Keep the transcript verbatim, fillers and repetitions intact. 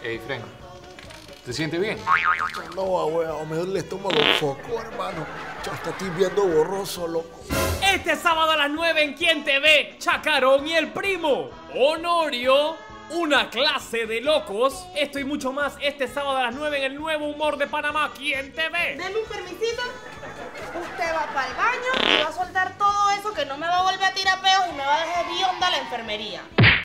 Ey, Fren, ¿te sientes bien? No, abuelo, me duele el estómago foco, hermano. Yo hasta estoy viendo borroso, loco. Este sábado a las nueve en Quién Te Ve, Chacarón y el primo Honorio, una clase de locos. Esto y mucho más este sábado a las nueve en el Nuevo Humor de Panamá. ¿Quién Te Ve? Deme un permisito. Usted va para el baño y va a soltar todo eso que no me va a volver a tirar peos y me va a dejar bionda la enfermería.